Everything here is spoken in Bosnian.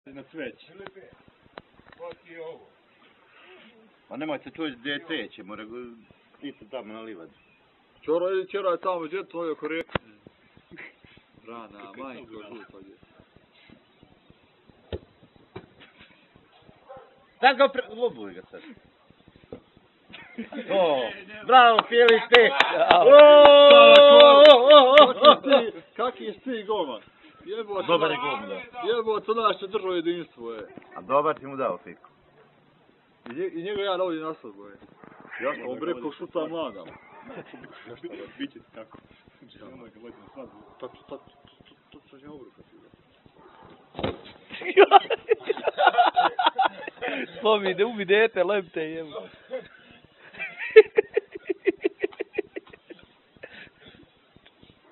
Na cveće. Pa nemojte čući gdje je cveće, mora isto tamo na livadu. Čera je tamo gdje tvoje oko rijeke. Rana, majko, žuto gdje. Sad ga lobuj ga sad. Bravo, Filipe! Kaki je ti golman? Dobar je golman, da. Jebo, to naš će držao jedinstvo, je. A dobar ti mu dao fiku. I njega ja ovdje nasljedbo, je. Jasno, on bre ko šuta mlada. Biće ti tako. Nemoj ga voditi na svadbu. To će obruka ti. Slomi, da ubi dete, lepte jebo.